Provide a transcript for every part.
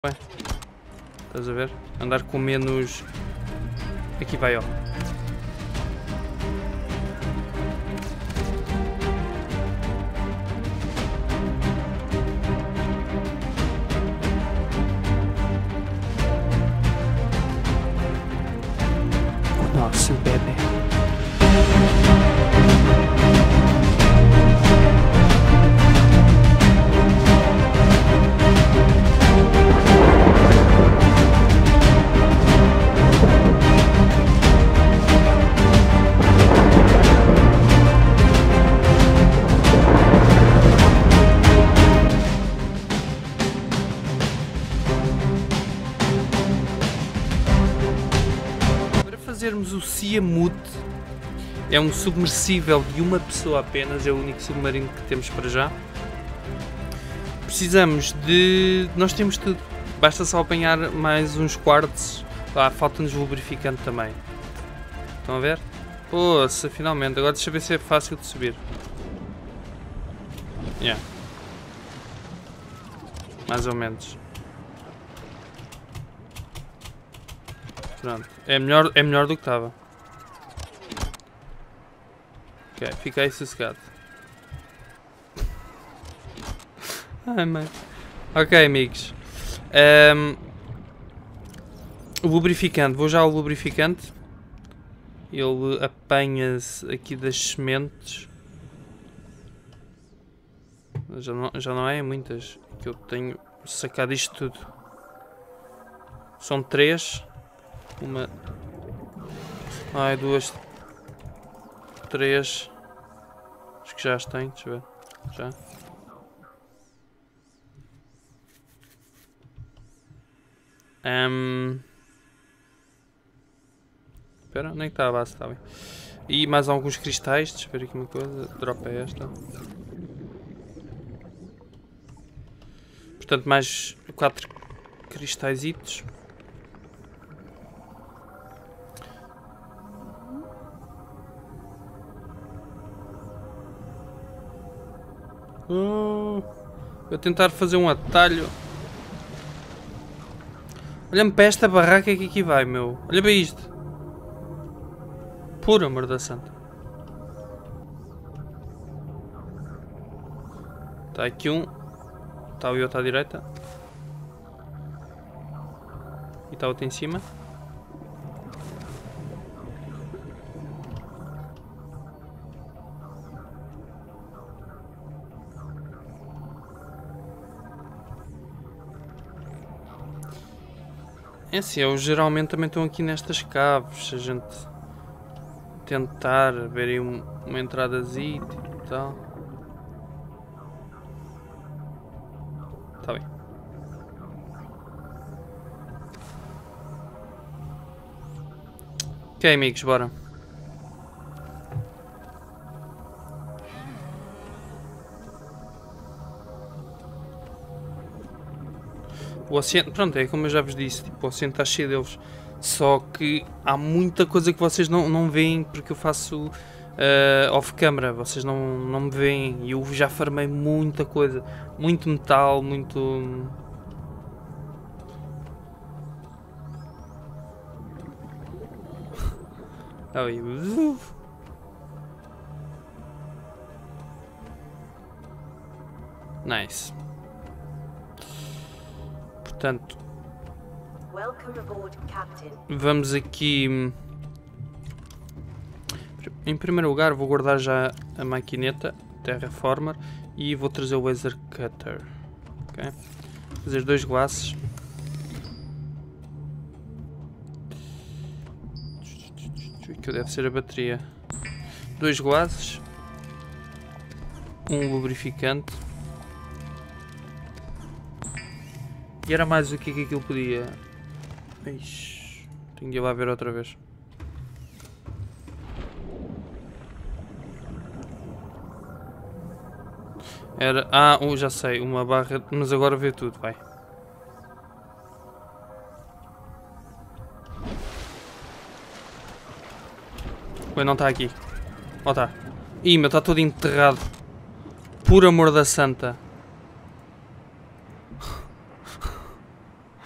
Ué, estás a ver? Andar com menos... Aqui vai, ó. O nosso bebê. Fazermos o Siamut, é um submersível de uma pessoa apenas, é o único submarino que temos para já. Precisamos de... nós temos tudo, basta só apanhar mais uns quartos. Falta-nos lubrificante também. Estão a ver? Poxa, finalmente, agora deixa eu ver se é fácil de subir. Yeah. Mais ou menos. Pronto, é melhor do que estava. Ok, fica aí sossegado. Ai, mãe. Ok, amigos. O lubrificante, vou já ao lubrificante. Ele apanha-se aqui das sementes. Já não é muitas que eu tenho sacado isto tudo. São 3. Uma... Ai, 2... 3... Acho que já as tenho, deixa eu ver. Já. Espera, nem está a base, está bem. E mais alguns cristais, deixa eu ver aqui uma coisa. Drop é esta. Portanto, mais 4 cristalzitos. Vou tentar fazer um atalho. Olha-me para esta barraca que aqui vai, meu. Olha para isto. Por amor da santa. Está aqui um. Está o outro à direita. E está outro em cima. É assim, eu geralmente também estão aqui nestas caves, se a gente tentar ver aí uma entradazita e tal. Tá bem. Ok, amigos, bora. O oceano, pronto, é como eu já vos disse, tipo, o oceano está cheio deles. Só que há muita coisa que vocês não veem porque eu faço off-camera. Vocês não me veem e eu já farmei muita coisa. Muito metal, muito... Aí, nice. Portanto, vamos aqui. Em primeiro lugar, vou guardar já a maquineta Terraformer e vou trazer o Laser Cutter. Okay? Fazer 2 glaces. Que deve ser a bateria. 2 glaces. Um lubrificante. E era mais o que aquilo podia... Ixi, tenho de ir lá ver outra vez. Era... já sei, uma barra... Mas agora vê tudo, vai. Ué, não está aqui. Ó, está. Ih, meu, está todo enterrado. Por amor da santa.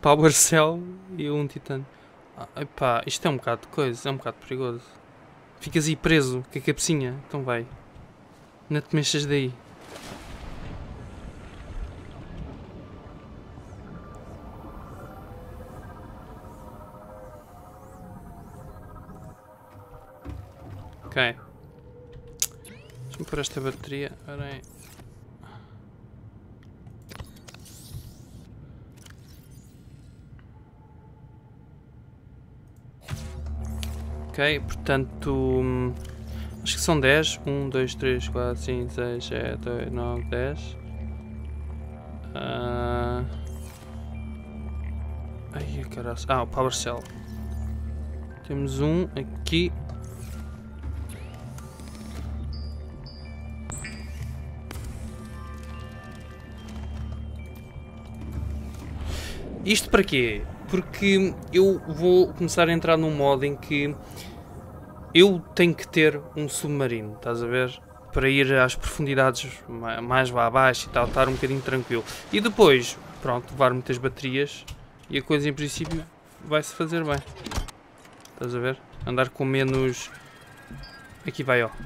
Power Cell e um titânio. Epá, isto é um bocado de coisa, é um bocado perigoso. Ficas aí preso com a cabecinha, então vai. Não te mexas daí. Ok. Deixa-me pôr esta bateria. Ora aí. Ok, portanto, acho que são 10. 1, 2, 3, 4, 5, 6, 7, 8, 9, 10. Ai, caralho. Ah, o Power Cell. Temos um aqui. Isto para quê? Porque eu vou começar a entrar num modo em que eu tenho que ter um submarino, estás a ver? Para ir às profundidades mais lá abaixo e tal, estar um bocadinho tranquilo. E depois, pronto, levar muitas baterias e a coisa em princípio vai-se fazer bem. Estás a ver? Andar com menos... Aqui vai, ó.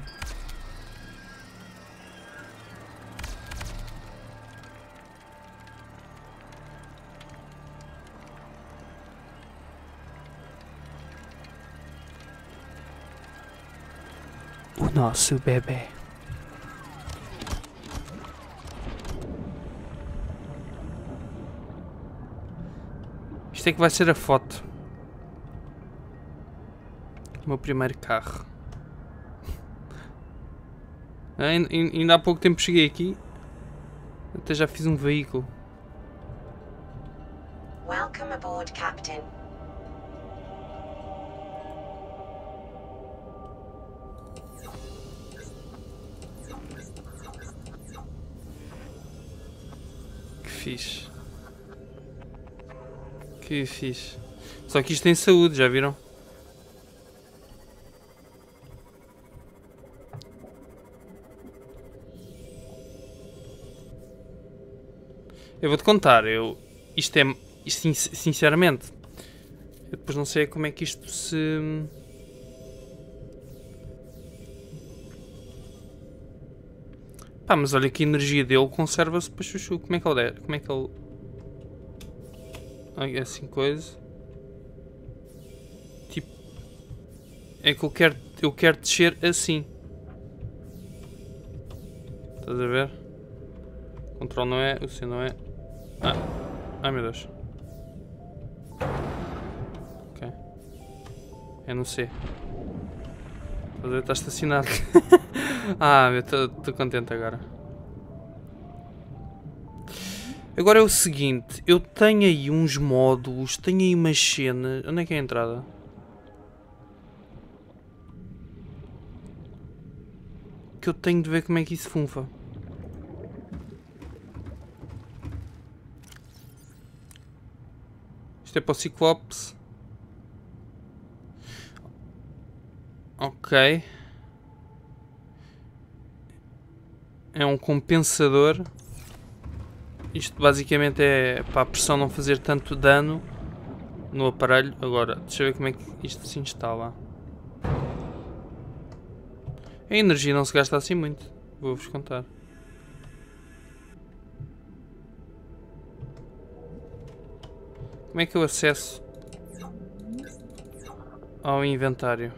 O nosso bebê. Isto é que vai ser a foto. O meu primeiro carro. Ainda há pouco tempo cheguei aqui. Até já fiz um veículo. Welcome aboard, Captain. Que fixe. Que fixe. Só que isto tem saúde, já viram? Eu vou-te contar, isto sinceramente, eu depois não sei como é que isto se... Pá, mas olha que a energia dele conserva-se para chuchu. Como é que ele é? Como é que ele... Ai, assim coisa... Tipo... É que eu quero descer assim. Estás a ver? O control não é, o C não é... Ah. Ai meu Deus. Ok. É no C. Estás a ver? Está estacionado. Ah, eu estou contente agora. Agora é o seguinte. Eu tenho aí uns módulos. Tenho aí umas cenas. Onde é que é a entrada? Que eu tenho de ver como é que isso funfa. Isto é para o Ciclops. Ok. É um compensador. Isto basicamente é para a pressão não fazer tanto dano no aparelho. Agora, deixa eu ver como é que isto se instala. A energia não se gasta assim muito. Vou-vos contar. Como é que eu acesso ao inventário?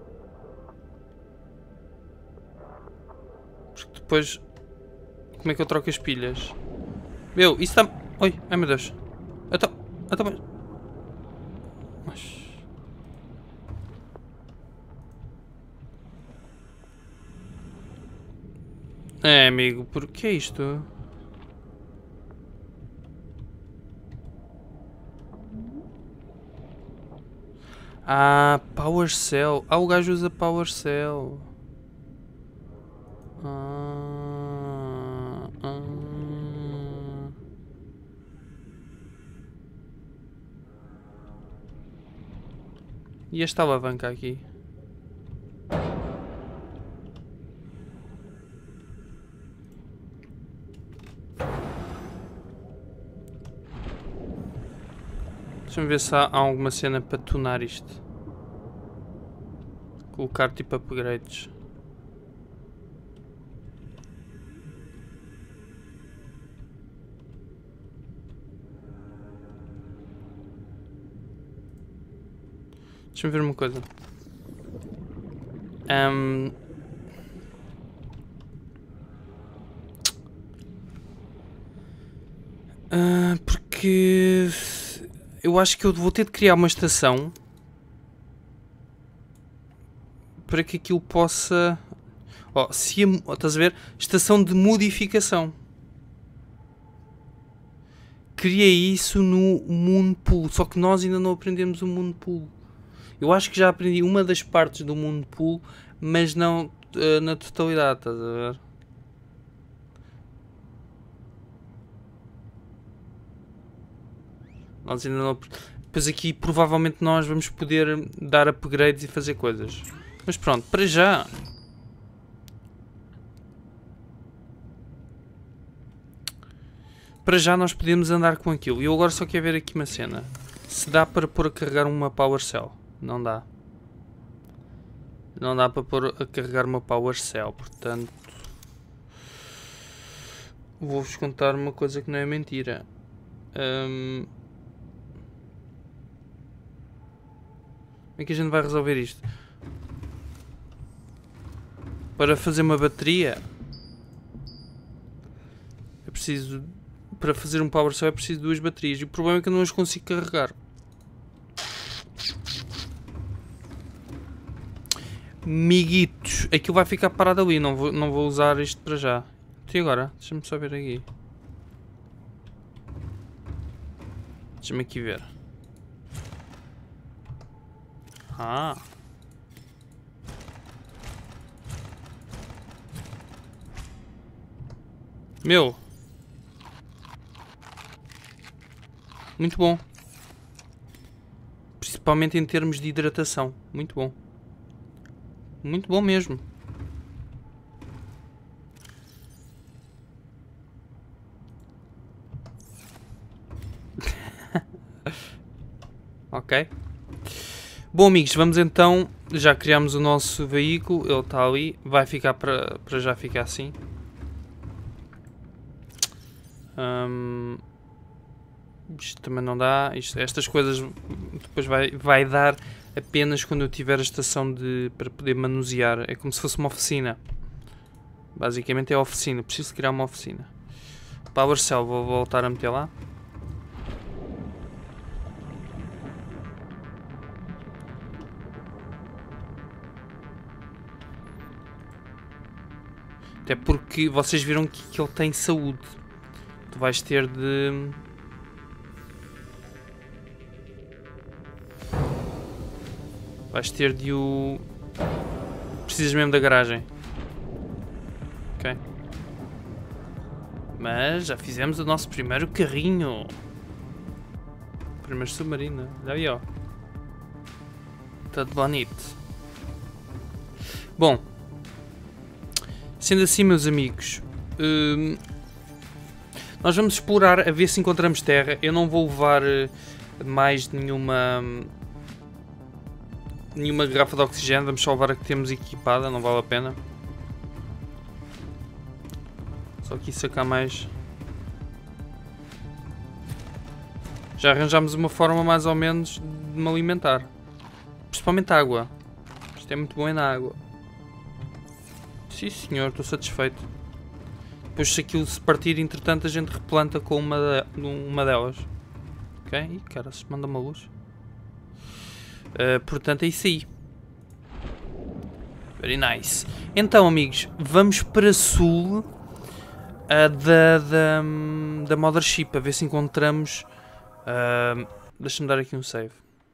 Porque depois... Como é que eu troco as pilhas? Meu, isso está... Oi, ai meu Deus. Então mas... É, amigo, por que é isto? Ah, Power Cell. Ah, o gajo usa Power Cell. E esta alavanca aqui? Deixa-me ver se há alguma cena para tunar isto. Colocar tipo upgrades. Deixa-me ver uma coisa. Porque eu acho que eu vou ter de criar uma estação para que aquilo possa... Oh, se estás a ver? Estação de modificação. Criei isso no Moonpool, só que nós ainda não aprendemos o Moonpool. Eu acho que já aprendi uma das partes do Moonpool, mas não na totalidade, estás a ver? Nós ainda não... Depois aqui provavelmente nós vamos poder dar upgrades e fazer coisas. Mas pronto, para já... Para já nós podemos andar com aquilo. E eu agora só quero ver aqui uma cena. Se dá para pôr a carregar uma Power Cell. Não dá. Não dá para pôr a carregar uma Power Cell. Portanto... Vou-vos contar uma coisa que não é mentira. Como é que a gente vai resolver isto? Para fazer uma bateria é preciso... Para fazer um Power Cell é preciso 2 baterias. E o problema é que eu não as consigo carregar. Miguitos. Aquilo vai ficar parado ali. Não vou usar isto para já. E agora? Deixa-me só ver aqui. Deixa-me aqui ver. Ah. Meu. Muito bom. Principalmente em termos de hidratação. Muito bom. Muito bom mesmo. Ok. Bom, amigos, vamos então... Já criamos o nosso veículo. Ele está ali. Vai ficar para já ficar assim. Isto também não dá. Estas coisas depois vai dar apenas quando eu tiver a estação para poder manusear. É como se fosse uma oficina. Basicamente é a oficina. Preciso criar uma oficina. Power Cell, vou voltar a meter lá. Até porque vocês viram que ele tem saúde. Tu vais ter de... Vais ter de o... Precisas mesmo da garagem. Ok. Mas já fizemos o nosso primeiro carrinho. Primeiro submarino. Olha aí, ó. Todo bonito. Bom. Sendo assim, meus amigos... nós vamos explorar a ver se encontramos terra. Eu não vou levar mais nenhuma garrafa de oxigênio. Vamos só levar a que temos equipada, não vale a pena. Só aqui sacar mais. Já arranjámos uma forma mais ou menos de me alimentar. Principalmente água. Isto é muito bom na água. Sim senhor, estou satisfeito. Depois se aquilo se partir, entretanto a gente replanta com uma delas. Ok? Ih, cara, se manda uma luz. Portanto é isso aí. Very nice. Então amigos, vamos para sul da Mothership. A ver se encontramos... deixa-me dar aqui um save.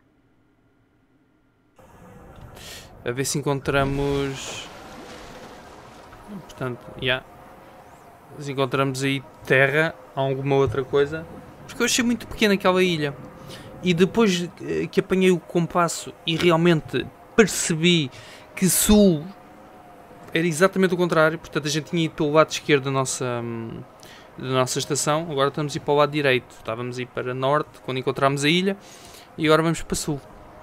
A ver se encontramos... Portanto, já. Yeah. Se encontramos aí terra, alguma outra coisa. Porque eu achei muito pequena aquela ilha. E depois que apanhei o compasso e realmente percebi que sul era exatamente o contrário. Portanto, a gente tinha ido pelo lado esquerdo da nossa estação. Agora estamos a ir para o lado direito. Estávamos a ir para norte quando encontramos a ilha e agora vamos para sul.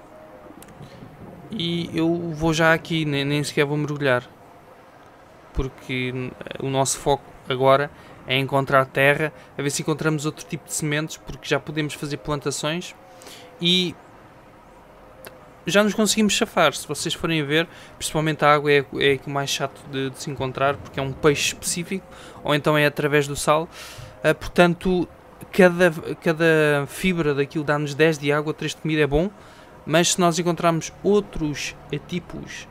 E eu vou já aqui, nem sequer vou mergulhar, porque o nosso foco agora é encontrar terra, a ver se encontramos outro tipo de sementes, porque já podemos fazer plantações e já nos conseguimos chafar. Se vocês forem a ver, principalmente a água é o mais chato de se encontrar, porque é um peixe específico, ou então é através do sal. Portanto, cada fibra daquilo dá-nos 10 de água, 3 de comida é bom, mas se nós encontrarmos outros tipos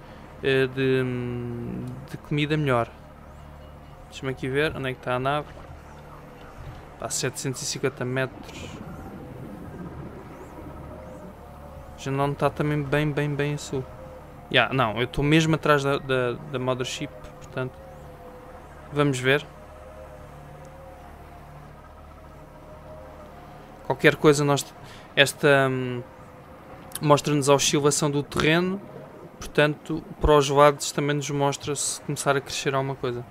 de comida, melhor. Deixa-me aqui ver onde é que está a nave. A 750 metros. Já não está também bem a sul. Não, eu estou mesmo atrás da Mothership, portanto. Vamos ver. Qualquer coisa, esta mostra-nos a oscilação do terreno, portanto, para os lados também nos mostra se começar a crescer alguma coisa.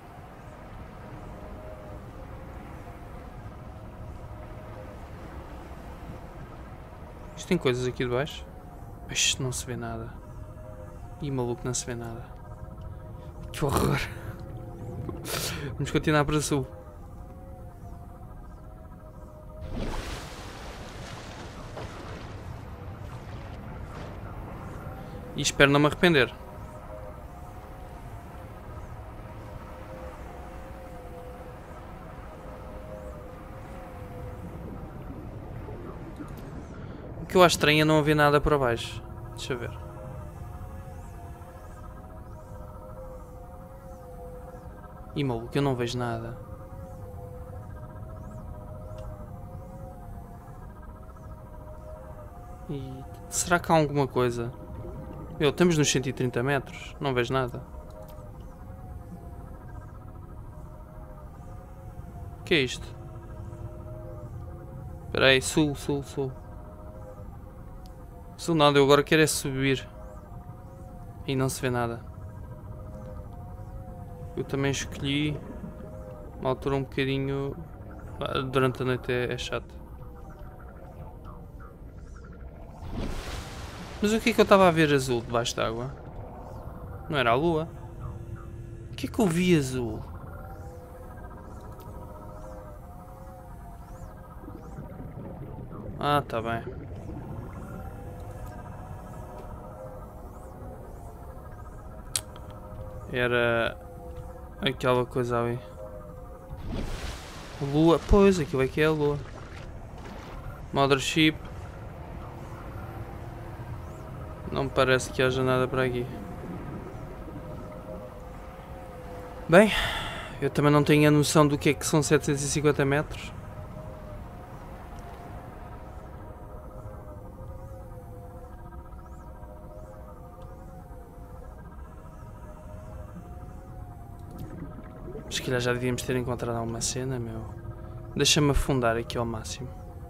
Isto tem coisas aqui de baixo? Isto não se vê nada. Ih, maluco, não se vê nada. Que horror. Vamos continuar para o sul. E espero não me arrepender. O que eu acho estranho é não haver nada para baixo. Deixa eu ver. Ih, maluco, eu não vejo nada. E será que há alguma coisa? Estamos nos 130 metros, não vejo nada. O que é isto? Espera aí, sul. Sul nada, eu agora quero é subir. E não se vê nada. Eu também escolhi uma altura um bocadinho... Durante a noite é chato. Mas o que é que eu estava a ver azul debaixo d'água? Não era a lua? O que é que eu vi azul? Ah, tá bem. Era aquela coisa ali. Lua, pois, aquilo aqui é a lua. Mothership. Não me parece que haja nada para aqui. Bem, eu também não tenho a noção do que é que são 750 metros. Se calhar já devíamos ter encontrado alguma cena, meu. Deixa-me afundar aqui ao máximo.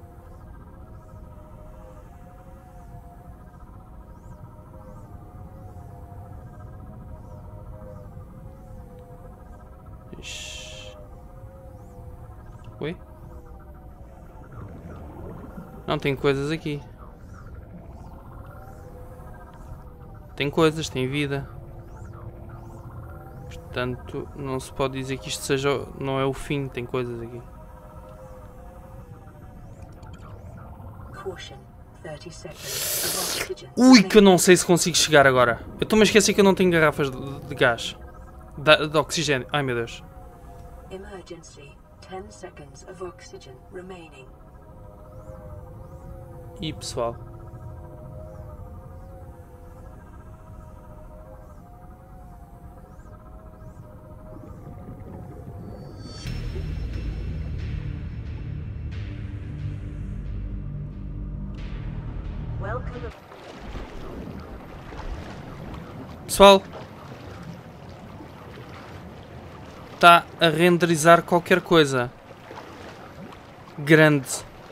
Ixi. Oi? Não, tem coisas aqui. Tem coisas, tem vida. Portanto, não se pode dizer que isto seja... Não é o fim, tem coisas aqui. Ui, que eu não sei se consigo chegar agora. Eu estou-me a esquecer que eu não tenho garrafas de gás. De oxigênio. Ai, meu Deus. E pessoal... Pessoal, está a renderizar qualquer coisa grande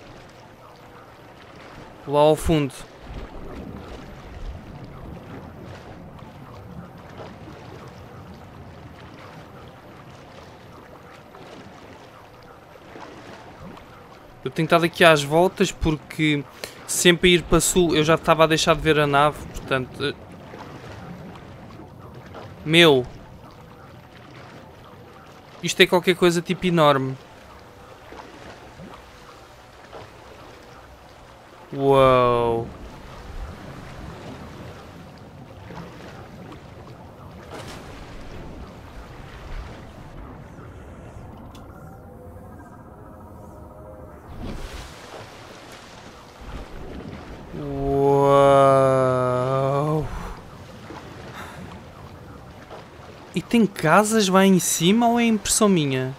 lá ao fundo. Eu tenho estado aqui às voltas porque sempre a ir para sul eu já estava a deixar de ver a nave, portanto... Meu! Isto é qualquer coisa tipo enorme. Uau! Uau! E tem casas lá em cima ou é impressão minha?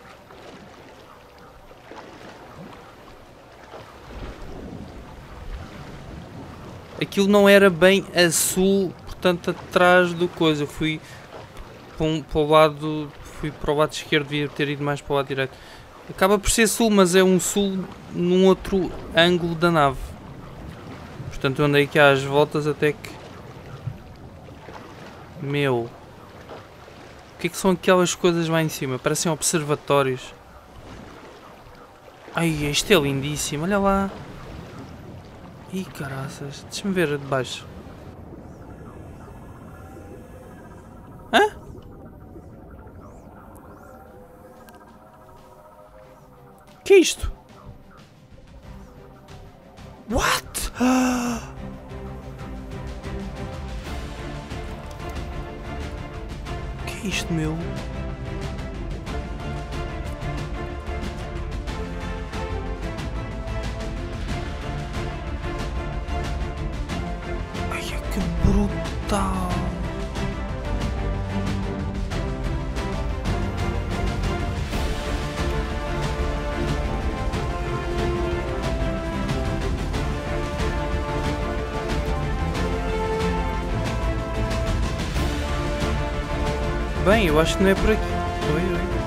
Aquilo não era bem a sul, portanto atrás do coisa. Eu fui para o lado, fui para o lado esquerdo, devia ter ido mais para o lado direito. Acaba por ser sul, mas é um sul num outro ângulo da nave. Portanto eu andei aqui às voltas até que... Meu... O que é que são aquelas coisas lá em cima? Parecem observatórios. Ai, isto é lindíssimo, olha lá. Ih, caraças, deixa-me ver de baixo. Hã? O que é isto? What? O que é isto, meu? Ai, que brutal! Bem, eu acho que não é por aqui. Oi, oi.